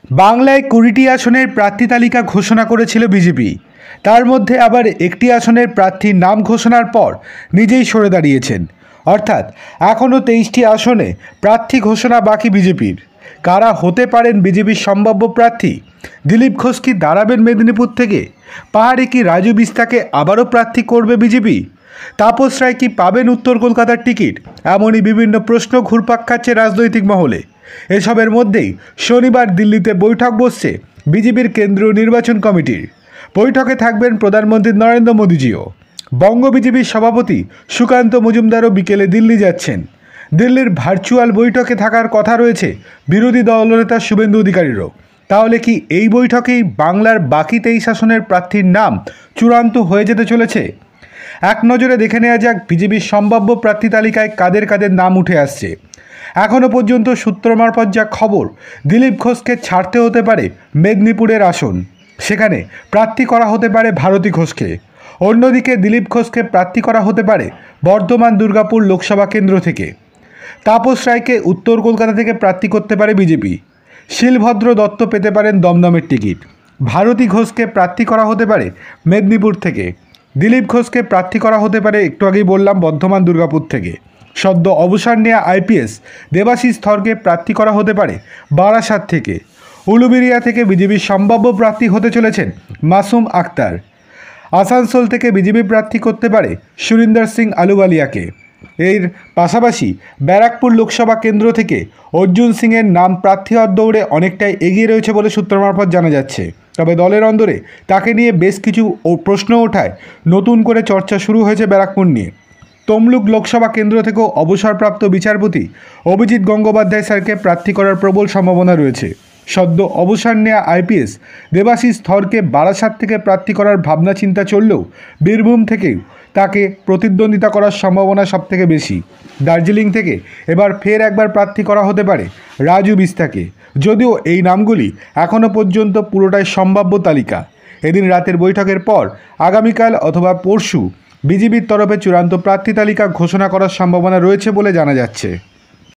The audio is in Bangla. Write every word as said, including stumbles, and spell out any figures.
বাংলায় কুড়িটি আসনের প্রার্থী তালিকা ঘোষণা করেছিল বিজেপি। তার মধ্যে আবার একটি আসনের প্রার্থীর নাম ঘোষণার পর নিজেই সরে দাঁড়িয়েছেন। অর্থাৎ এখনও তেইশটি আসনে প্রার্থী ঘোষণা বাকি বিজেপির। কারা হতে পারেন বিজেপির সম্ভাব্য প্রার্থী? দিলীপ ঘোষ কি দাঁড়াবেন মেদিনীপুর থেকে? পাহাড়ে কি রাজু বিস্তাকে আবারও প্রার্থী করবে বিজেপি? তাপস রায় কি পাবেন উত্তর কলকাতার টিকিট? এমনই বিভিন্ন প্রশ্ন ঘুরপাক খাচ্ছে রাজনৈতিক মহলে। এসবের মধ্যেই শনিবার দিল্লিতে বৈঠক বসছে বিজেপির কেন্দ্রীয় নির্বাচন কমিটির। বৈঠকে থাকবেন প্রধানমন্ত্রী নরেন্দ্র মোদীজিও। বঙ্গ বিজেপির সভাপতি সুকান্ত মজুমদারও বিকেলে দিল্লি যাচ্ছেন। দিল্লির ভার্চুয়াল বৈঠকে থাকার কথা রয়েছে বিরোধী দলনেতা শুভেন্দু অধিকারীরও। তাহলে কি এই বৈঠকেই বাংলার বাকি তেইশ আসনের প্রার্থীর নাম চূড়ান্ত হয়ে যেতে চলেছে? এক নজরে দেখে নেওয়া যাক বিজেপির সম্ভাব্য প্রার্থী তালিকায় কাদের কাদের নাম উঠে আসছে। এখনও পর্যন্ত সূত্র মারফত যা খবর, দিলীপ ঘোষকে ছাড়তে হতে পারে মেদিনীপুরের আসন। সেখানে প্রার্থী করা হতে পারে ভারতী ঘোষকে। অন্যদিকে দিলীপ ঘোষকে প্রার্থী করা হতে পারে বর্ধমান দুর্গাপুর লোকসভা কেন্দ্র থেকে। তাপস রায়কে উত্তর কলকাতা থেকে প্রার্থী করতে পারে বিজেপি। শিলভদ্র দত্ত পেতে পারেন দমদমের টিকিট। ভারতী ঘোষকে প্রার্থী করা হতে পারে মেদিনীপুর থেকে। দিলীপ ঘোষকে প্রার্থী করা হতে পারে, একটু আগেই বললাম, বর্ধমান দুর্গাপুর থেকে। সদ্য অবসর নেওয়া আইপিএস দেবাশিস ধরকে প্রার্থী করা হতে পারে বারাসাত থেকে। উলুবেড়িয়া থেকে বিজেপির সম্ভাব্য প্রার্থী হতে চলেছেন মাসুম আক্তার। আসানসোল থেকে বিজেপি প্রার্থী করতে পারে সুরিন্দর সিং আলুওয়ালিয়াকে। এর পাশাপাশি ব্যারাকপুর লোকসভা কেন্দ্র থেকে অর্জুন সিংয়ের নাম প্রার্থী হওয়ার দৌড়ে অনেকটাই এগিয়ে রয়েছে বলে সূত্র মারফত জানা যাচ্ছে। তবে দলের অন্দরে তাকে নিয়ে বেশ কিছু প্রশ্ন ওঠায় নতুন করে চর্চা শুরু হয়েছে ব্যারাকপুর নিয়ে। তমলুক লোকসভা কেন্দ্র থেকেও অবসরপ্রাপ্ত বিচারপতি অভিজিৎ গঙ্গোপাধ্যায় স্যারকে প্রার্থী করার প্রবল সম্ভাবনা রয়েছে। সদ্য অবসর নেওয়া আইপিএস দেবাশিস ধরকে বারাসাত থেকে প্রার্থী করার ভাবনা চিন্তা চললেও বীরভূম থেকেও তাকে প্রতিদ্বন্দ্বিতা করার সম্ভাবনা সবথেকে বেশি। দার্জিলিং থেকে এবার ফের একবার প্রার্থী করা হতে পারে রাজু বিস্তাকে, যদিও এই নামগুলি এখনও পর্যন্ত পুরোটাই সম্ভাব্য তালিকা। এদিন রাতের বৈঠকের পর আগামীকাল অথবা পরশু বিজেপির তরফে চূড়ান্ত প্রার্থী তালিকা ঘোষণা করার সম্ভাবনা রয়েছে বলে জানা যাচ্ছে।